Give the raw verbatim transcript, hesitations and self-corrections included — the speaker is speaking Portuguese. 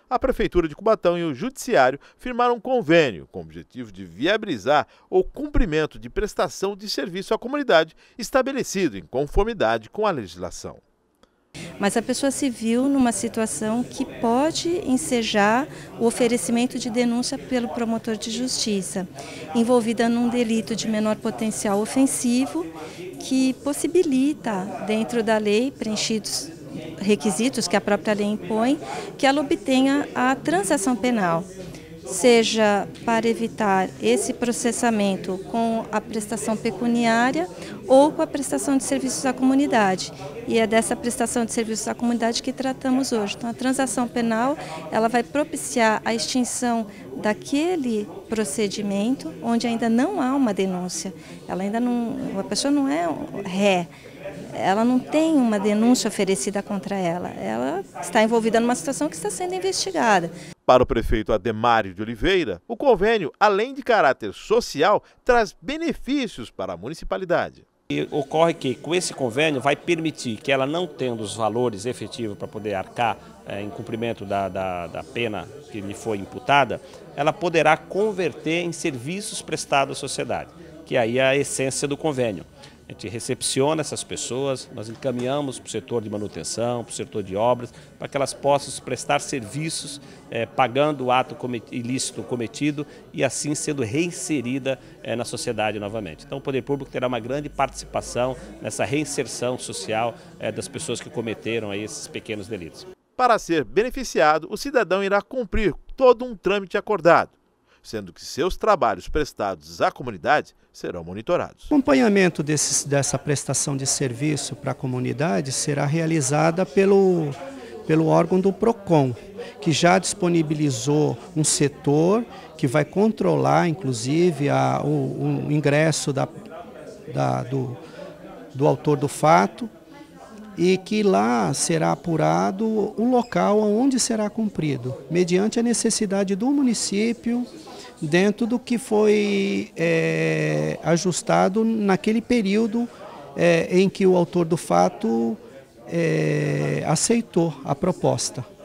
A Prefeitura de Cubatão e o Judiciário firmaram um convênio com o objetivo de viabilizar o cumprimento de prestação de serviço à comunidade estabelecido em conformidade com a legislação. Mas a pessoa se viu numa situação que pode ensejar o oferecimento de denúncia pelo promotor de justiça, envolvida num delito de menor potencial ofensivo, que possibilita, dentro da lei, preenchidos requisitos que a própria lei impõe, que ela obtenha a transação penal, seja para evitar esse processamento com a prestação pecuniária ou com a prestação de serviços à comunidade. E é dessa prestação de serviços à comunidade que tratamos hoje. Então, a transação penal, ela vai propiciar a extinção daquele procedimento onde ainda não há uma denúncia. Ela ainda não, a pessoa não é ré. Ela não tem uma denúncia oferecida contra ela, ela está envolvida numa situação que está sendo investigada. Para o prefeito Ademário de Oliveira, o convênio, além de caráter social, traz benefícios para a municipalidade. E ocorre que com esse convênio vai permitir que ela, não tendo os valores efetivos para poder arcar é, em cumprimento da, da, da pena que lhe foi imputada, ela poderá converter em serviços prestados à sociedade, que aí é a essência do convênio. A gente recepciona essas pessoas, nós encaminhamos para o setor de manutenção, para o setor de obras, para que elas possam prestar serviços, eh, pagando o ato ilícito cometido e assim sendo reinserida eh, na sociedade novamente. Então o poder público terá uma grande participação nessa reinserção social eh, das pessoas que cometeram aí esses pequenos delitos. Para ser beneficiado, o cidadão irá cumprir todo um trâmite acordado, sendo que seus trabalhos prestados à comunidade serão monitorados. O acompanhamento desses, dessa prestação de serviço para a comunidade será realizada pelo, pelo órgão do PROCON, que já disponibilizou um setor que vai controlar, inclusive, a, o, o ingresso da, da, do, do autor do fato, e que lá será apurado o local onde será cumprido, mediante a necessidade do município, dentro do que foi é, ajustado naquele período é, em que o autor do fato é, aceitou a proposta.